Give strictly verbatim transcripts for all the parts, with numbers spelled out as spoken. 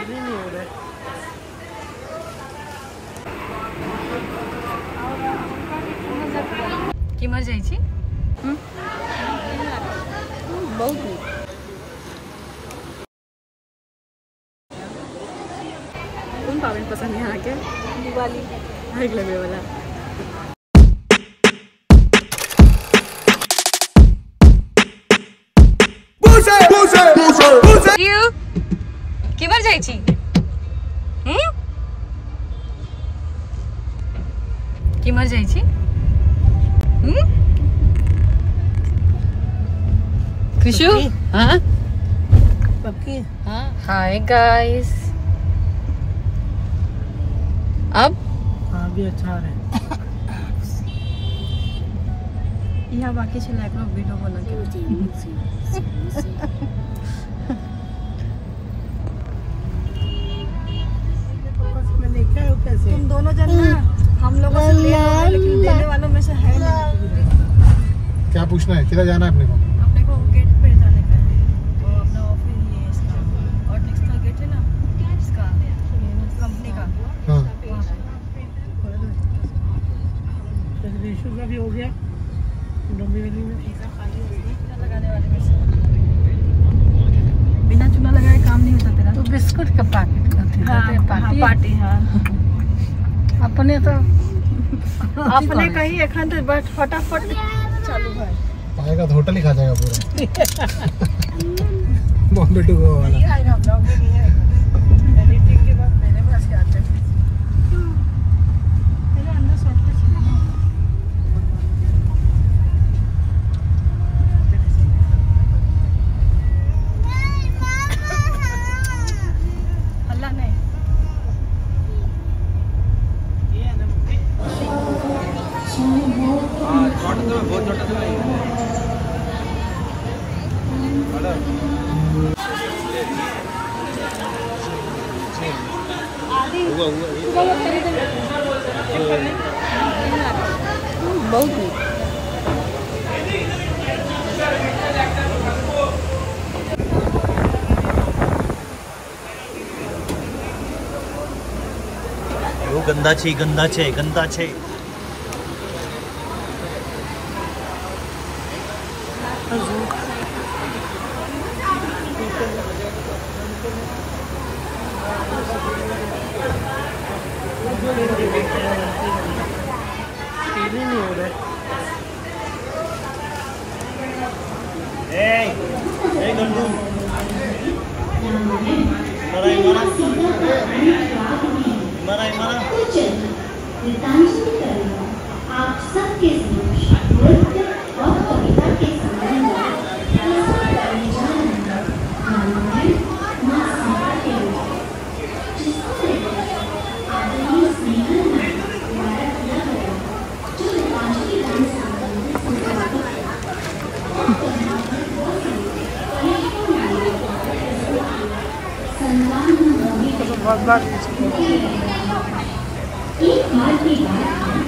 कि मर जाई छी बहुत कौन पावन पसंद है यहाँ के? दिवाली आग लगे वाला। कि मर जाई छी हम्म कि मर जाई छी हम्म खुशू हाँ पक्की हाँ हाय गाइस अब हाँ भी अच्छा है यहाँ बाकी छे लाइक लोग वीडियो बना के तुम दोनों जन ना हम लोगों से ले लो लेकिन देने वालों में से है नहीं। क्या पूछना है? किधर जाना है अपने को? अपने को गेट पे जाने का है वो अपना ऑफिस ये है इसका और नेक्स्ट का गेट है ना इसका कंपनी का हाँ रिशु का भी हो गया डोंबिवली में लगाने वाले में से बिना चूना लगाए काम नहीं होता तेरा। तो बिस्कुट का पैकेट करते हाँ, पार्टी हाँ, पार्टी हाँ अपने तो अपने कहीं एखन तो बस फटाफट चालू है पाएगा तो होटल ही खा जाएगा पूरा बॉम्बे टू गोवा वाला। एडिटिंग के बाद मेरे पास क्या आता है तेरे अंदर सॉफ्ट अल्लाह नहीं बहुत गंदा छे गंदा छे गंदा छे नहीं हो रहा ए ए गंडू मरा मरा मरा मरा आप सबके समक्ष नृत्य और कविता के संबंध में करने जा रहे हैं मां सीता के जिससे आदरणीय स्नेहल ने द्वारा किया गया जो गीतांजलि गान संबंधित एक बार की बात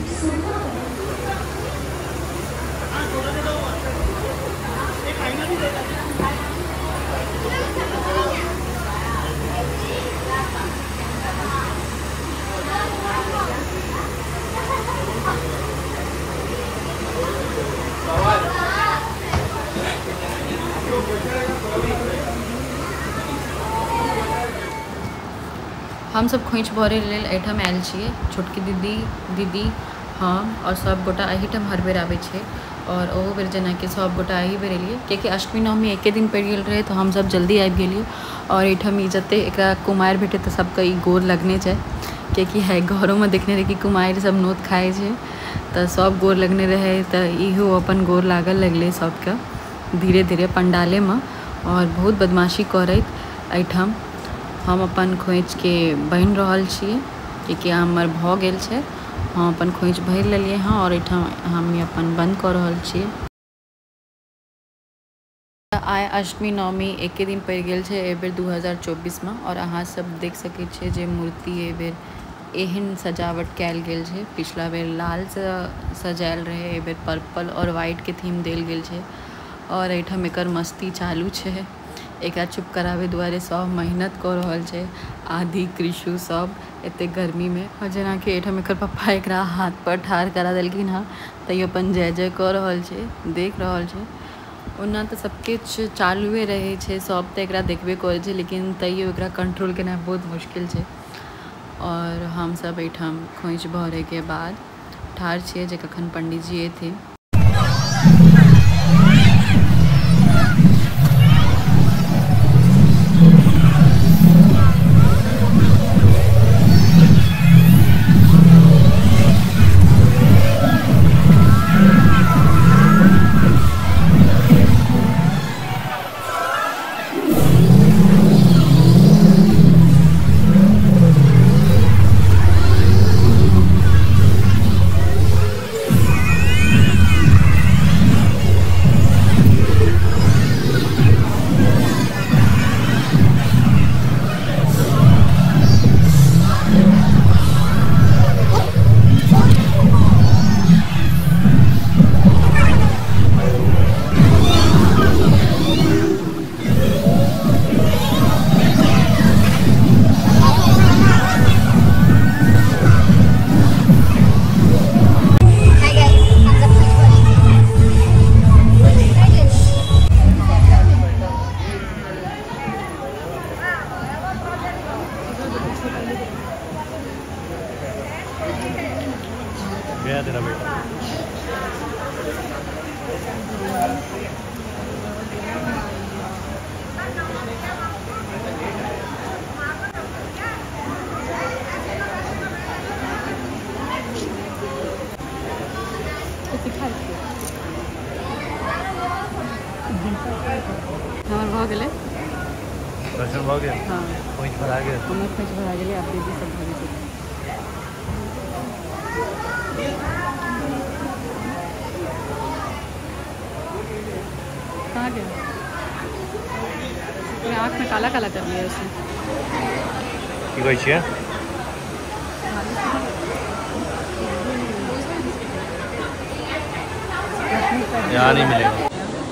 हम सब खोइच भरे लेल एहिठाम आयल छियै छोटकी दीदी दीदी हम और सब गोटा एहिठाम हर बेर आबै छै और ओहो बेर जेनाकि सब गोटा एही बेर एलियै कियाकि अष्टमी नवमी एके दिन पड़ि गेल रहे तो हम सब जल्दी आबि गेलियै और एहिठाम ई जते एकरा कुमारि भेटे तऽ सबके ई गोर लगने छै कियाकि है घरों में देखने रहे कि कुमारि सब नोत खाए छै तऽ सब गोर लगने रहे तऽ इहो अपन गोर लागल लगलै सबके धीरे धीरे पंडाले में और बहुत बदमाशी करैत एहिठाम हम अपन खोइच के बनि रहल छियै कियाकि हमर भऽ गेल छै हम अपन खोइच भरि लेलियै हँ और एहिठाम हम अपन बंद कऽ रहल छियै। आइ अष्टमी नवमी एके दिन पड़ि गेल छै एहि बेर दू हजार चौबीस में और अहाँ सब देख सकै छियै जे मूर्ति एहि बेर एहन सजावट कयल गेल छै। पिछला बेर लाल से सजायल रहे एहि बेर पर्पल और वाइट के थीम देल गेल छै और एहिठाम एकर मस्ती चालू छै एक चुप करावे दुआरे सब मेहनत कर रहल छे, आदि कृषु सब एते गर्मी में। और जना कि एठम एकर पप्पा एकरा हाथ पर ठार करा देलखिन हाँ, तैयो अपन जय जय कर रहल छे, देख रहल छे। ओना तो सब कुछ चालुए रहे छे, सब तो एकरा देखबे करे छे, लेकिन तैयो एकरा कंट्रोल करना बहुत मुश्किल छे। और हम सब एठम खोइच भरे के बाद ठार छे जे कखन पंडित जी एथिन। गया तेरा बेटा। हमार भ गेलै दर्शन भ गेल। हाँ खोइच भरा गेल। हमर खोइच भरा गेलै, आब दीदी सब भरे छै। कहाँ गया? पूरे आँख में काला काला कर लिया उसने। की कहै छियै? यहाँ नहीं मिलेगा।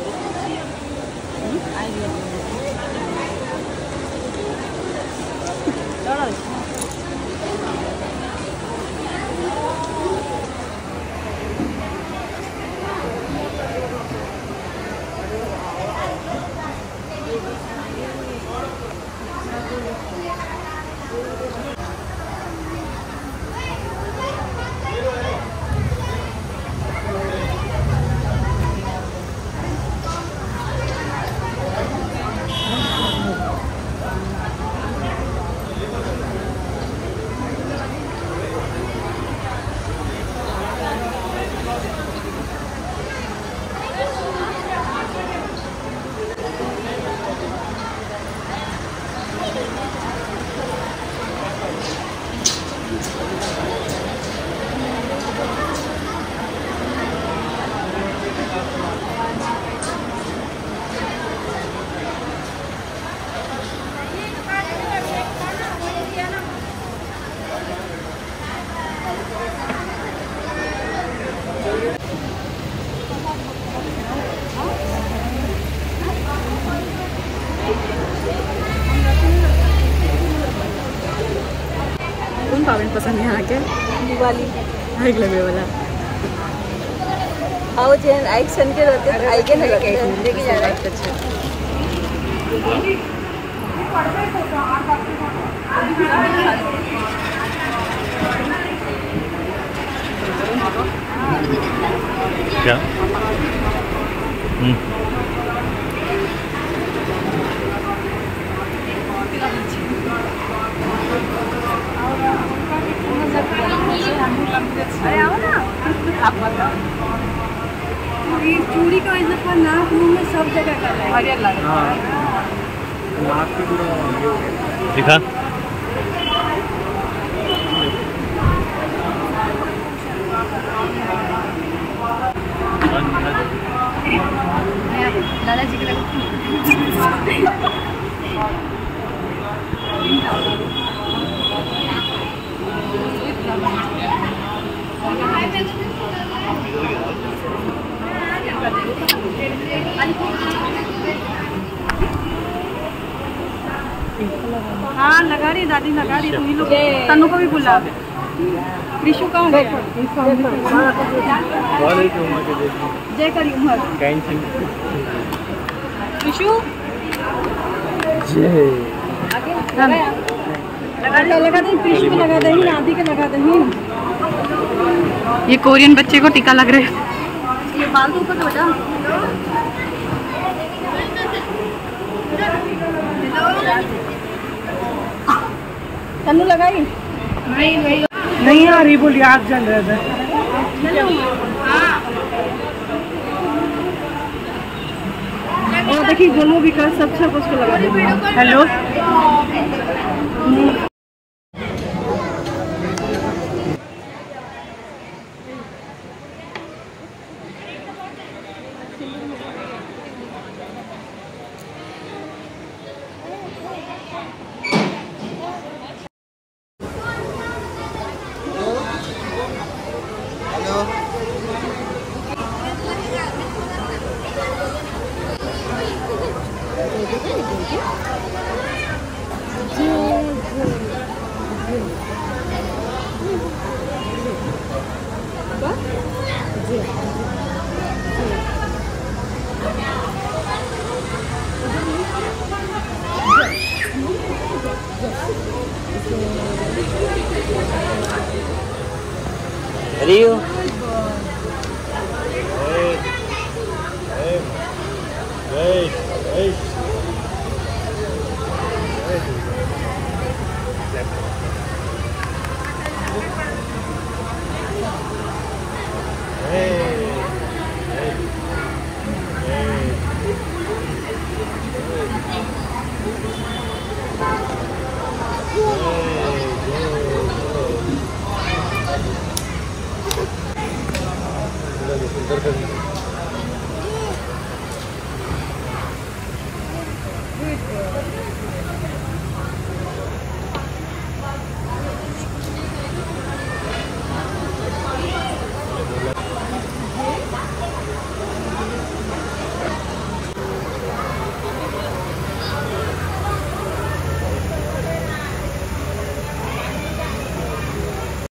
कौन पावन पसंद है यहाँ के? दिवाली आग लगे वाला। आओ चैन एक्शन के रहते आई के नहीं लगते लेके जा रहा है। क्या? हम्म अरे आओ ना आप बताओ। ये चूड़ी का वजह पर नाक मुंह में सब जगह कर रहा है। बढ़िया लग रहा है। नाक पे पूरा दिखा। लाला जी के हाँ लगा रही दादी, लगा रही। तुम ही लोग तनु को भी बुला। विशु कहाँ गया? जय करी उमर। विशु लगा लगा दे, विशु को लगा दे, आदि के लगा दे। ये कोरियन बच्चे को टीका लग रहे हैं। ये बाल तो ऊपर हो जा। तनु लगाई नहीं नहीं नहीं आ रही, बोली आग जल रहे थे। और देखिए गोलू भी कर सब सब उसको लगा दे। Hello Rio. सुंदर